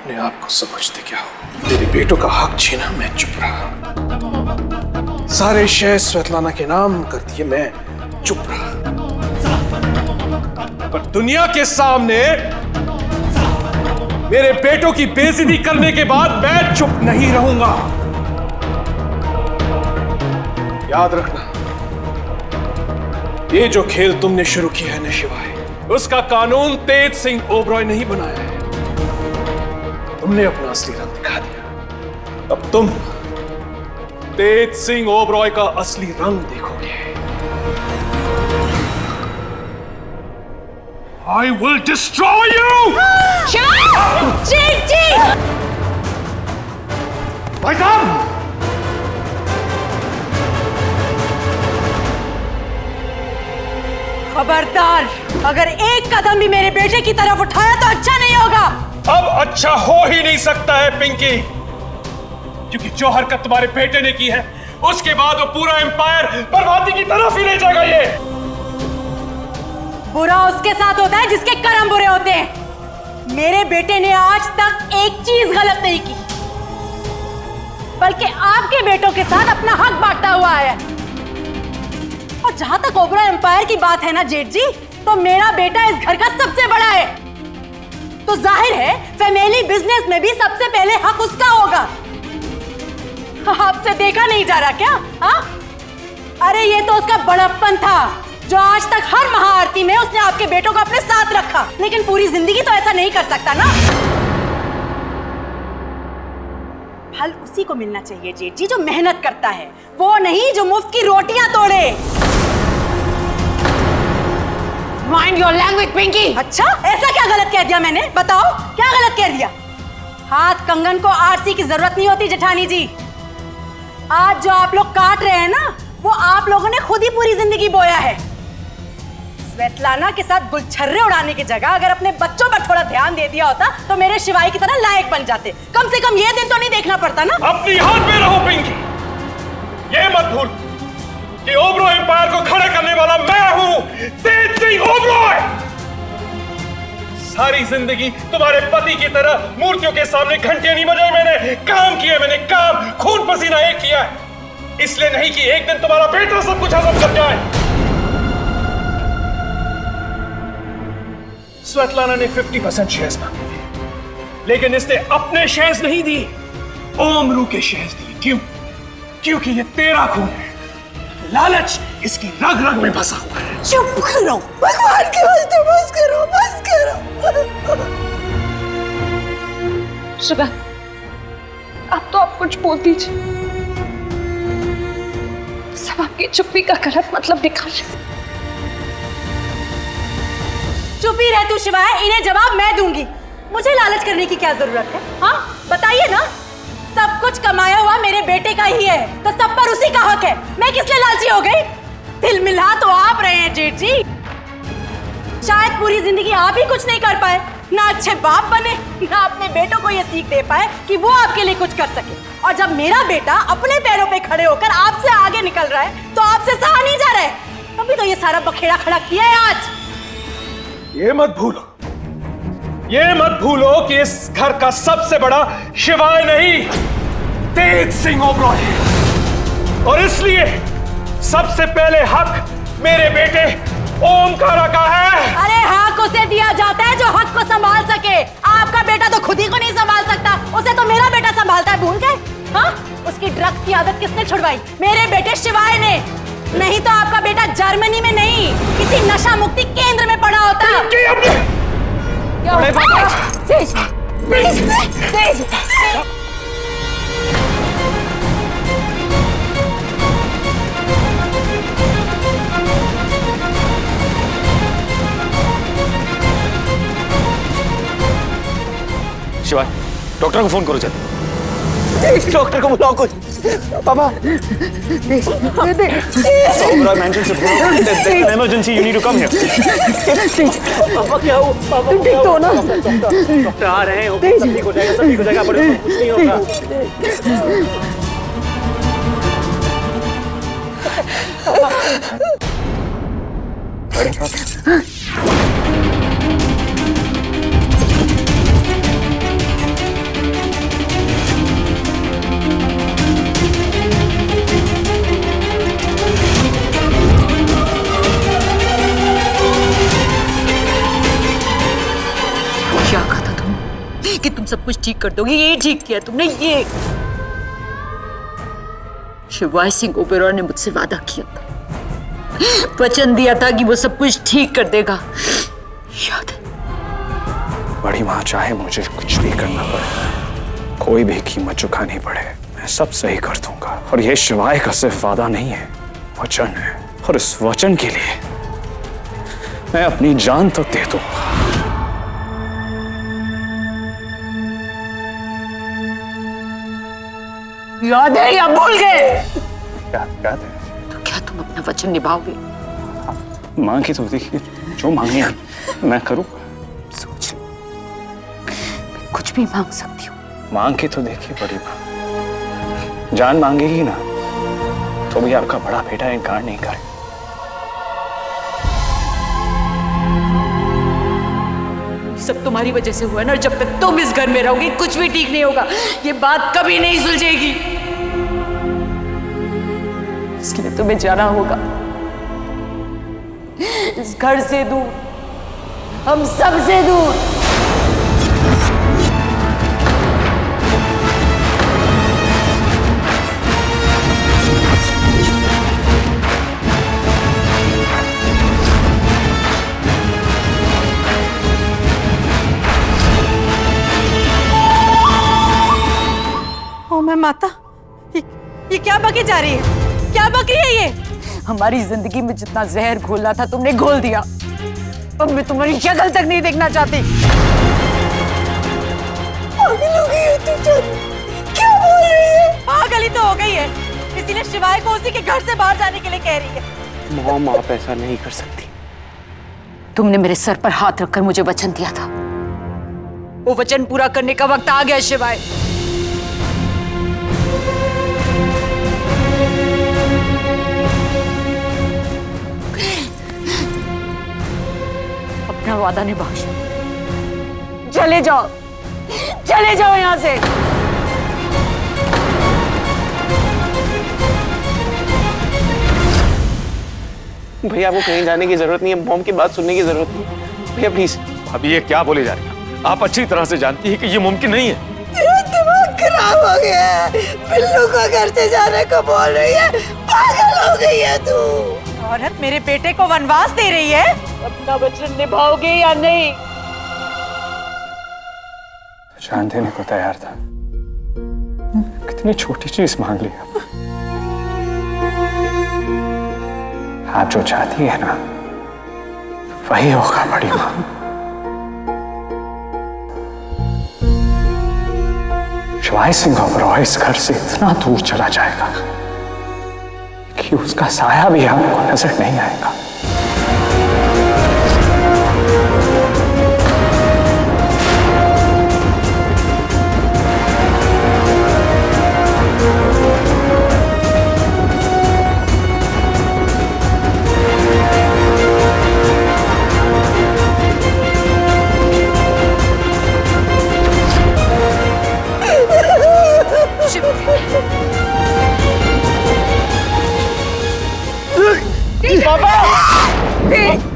अपने आप को समझते क्या हो? तेरे बेटों का हक छीना, मैं चुप रहा। सारे शेयर स्वेतलाना के नाम कर दिए, मैं चुप रहा। पर दुनिया के सामने मेरे बेटों की बेइज्जती करने के बाद मैं चुप नहीं रहूंगा। याद रखना, ये जो खेल तुमने शुरू किया है ना शिवाय, उसका कानून तेज सिंह ओबरॉय नहीं बनाया है। तुमने अपना असली रंग दिखा दिया। अब तुम तेज सिंह ओबरॉय का असली रंग देखोगे। I will destroy you! जी! भाई साहब! खबरदार, अगर एक कदम भी मेरे बेटे की तरफ उठाया तो अच्छा नहीं होगा। अब अच्छा हो ही नहीं सकता है पिंकी, क्योंकि जो हरकत तुम्हारे बेटे ने की है उसके बाद वो पूरा एम्पायर बर्बादी की तरफ ही ले जाएगा। ये बुरा उसके साथ होता है जिसके कर्म बुरे होते हैं। मेरे बेटे ने आज तक एक चीज गलत नहीं की, बल्कि आपके बेटों के साथ अपना हक बांटता हुआ है। और जहां तक ओबरॉय एम्पायर की बात है ना जेठ जी, तो मेरा बेटा इस घर का सबसे बड़ा है, तो जाहिर है फैमिली बिजनेस में भी सबसे पहले हक उसका होगा। आपसे देखा नहीं जा रहा क्या? हाँ, अरे ये तो उसका बड़प्पन था जो आज तक हर महाआरती में उसने आपके बेटों को अपने साथ रखा, लेकिन पूरी जिंदगी तो ऐसा नहीं कर सकता ना। फल उसी को मिलना चाहिए जेठ जी जो मेहनत करता है, वो नहीं जो मुफ्त की रोटियां तोड़े। Mind your language, Pinky. अच्छा, ऐसा क्या गलत कह दिया मैंने? बताओ क्या गलत कह दिया? हाथ कंगन को आरसी की जरूरत नहीं होती जेठानी जी। आज जो आप लोग काट रहे हैं ना, वो आप लोगों ने खुद ही पूरी जिंदगी बोया है। स्वेतलाना के साथ गुलछर्रे उड़ाने की जगह अगर अपने बच्चों पर थोड़ा ध्यान दे दिया होता तो मेरे शिवाई की तरह लायक बन जाते। कम से कम ये दिन तो नहीं देखना पड़ता ना। अपनी हाथ में रहो पिंकी, ये मत भूल कि ओबरॉय एम्पायर को खड़ा करने वाला मैं हूं, तेज सिंह ओबरॉय। सारी जिंदगी तुम्हारे पति की तरह मूर्तियों के सामने घंटियां नहीं बजाई मैंने, काम किए मैंने, काम खून पसीना एक किया है। इसलिए नहीं कि एक दिन तुम्हारा बेटा सब कुछ हजम कर जाए। स्वेतलाना ने 50% शेयर्स मांगे थे, लेकिन इसने अपने शेयर्स नहीं दिए, ओमरू के शेयर्स दिए। क्यों? क्योंकि ये तेरा खून है, लालच इसकी रग रग में बसा हुआ है। चुप करो, भगवान के वास्ते बस करो, बस करो। सुबह अब तो आप कुछ बोल दीजिए, सब आपकी चुप्पी का गलत मतलब दिखा रहे। चुप ही रह तू शिवाय, इन्हें जवाब मैं दूंगी। मुझे लालच करने की क्या जरूरत है? हाँ बताइए ना, सब कुछ कमाया हुआ मेरे बेटे का ही है, तो सब पर उसी का हक है। मैं किस लिए लालची हो गई? दिल मिला तो आप रहे हैं जेठ जी। शायद पूरी जिंदगी आप ही कुछ नहीं कर पाए, ना अच्छे बाप बने, ना अपने बेटों को ये सीख दे पाए कि वो आपके लिए कुछ कर सके। और जब मेरा बेटा अपने पैरों पे खड़े होकर आपसे आगे निकल रहा है तो आपसे सहा नहीं जा रहा है। तभी तो ये सारा बखेड़ा खड़ा किया है आज। ये मत भूलो कि इस घर का सबसे बड़ा शिवाय नहीं, तेज सिंह ओबरॉय है। और इसलिए सबसे पहले हक मेरे बेटे ओमकारा का है। अरे हक उसे दिया जाता है जो हक को संभाल सके। आपका बेटा तो खुद ही को नहीं संभाल सकता, उसे तो मेरा बेटा संभालता है। भूल गए? हाँ, उसकी ड्रग्स की आदत किसने छुड़वाई? मेरे बेटे शिवाय ने। नहीं तो आपका बेटा जर्मनी में नहीं, किसी नशा मुक्ति केंद्र में पड़ा होता। शिवाय, डॉक्टर को फोन करो जल्दी। डॉक्टर को बुलाओ कुछ। पापा, emergency, you need to come here. पापा क्या हुआ? पापा तुम ठीक तो ना? डॉक्टर आ रहे हैं, सब ठीक हो जाएगा, सब ठीक हो जाएगा, बड़े कुछ नहीं होगा। सब कुछ ठीक कर दोगी, ये ठीक किया तुमने। ये शिवाय सिंह ओबेरॉय ने मुझसे वादा किया था, वचन दिया था कि वो सब कुछ ठीक कर देगा, याद है? बड़ी माँ, चाहे मुझे कुछ भी करना पड़े, कोई भी कीमत चुकानी पड़े, मैं सब सही कर दूंगा। और ये शिवाय का सिर्फ वादा नहीं है, वचन है। और इस वचन के लिए मैं अपनी जान तो दे दूंगा। याद है या भूल गए? याद है। तो क्या तुम अपना वचन निभाओगे? माँ की तो देखिए, जो मांगे मैं करूँगा। सोच लो, मैं कुछ भी मांग सकती हूँ। मांग के तो देखिए बड़ी माँ, जान मांगेगी ना तो भी आपका बड़ा बेटा इनकार नहीं करे। सब तुम्हारी वजह से हुआ ना, और जब तक तुम इस घर में रहोगी कुछ भी ठीक नहीं होगा, ये बात कभी नहीं सुलझेगी। इसलिए तुम्हें जाना होगा इस घर से दूर, हम सब से दूर। ओ मैं माता, ये क्या बकी जा रही है? क्या बक रही है ये? हमारी जिंदगी में जितना जहर घोलना था तुमने घोल दिया। अब मैं तुम्हारी शक्ल तक नहीं देखना चाहती। पागल हो गई है तू? क्या बोल रही है? पागल ही तो हो गई है, इसीलिए शिवाय को उसी के घर से बाहर जाने के लिए कह रही है। मॉम, आप ऐसा नहीं कर सकती। तुमने मेरे सर पर हाथ रखकर मुझे वचन दिया था, वो वचन पूरा करने का वक्त आ गया शिवाय। अपना वादा निभाओ, चले जाओ, चले जाओ यहां से। भैया, आपको कहीं जाने की जरूरत नहीं है, मॉम की बात सुनने की जरूरत नहीं है। भैया प्लीज। अभी ये क्या बोले जा रही है? आप अच्छी तरह से जानती है कि ये मुमकिन नहीं है। तेरा दिमाग खराब हो गया है, बिल्लू को घर से जाने को बोल रही है, पागल हो गई है तू। औरत मेरे बेटे को वनवास दे रही है। अपना वचन निभाओगे या नहीं? जान देने को तैयार था, कितनी छोटी चीज मांग ली। आप जो चाहती है ना वही होगा बड़ी माँ। शिवाय सिंह ओबेरॉय इस घर से इतना दूर चला जाएगा कि उसका साया भी आपको नजर नहीं आएगा। पापा!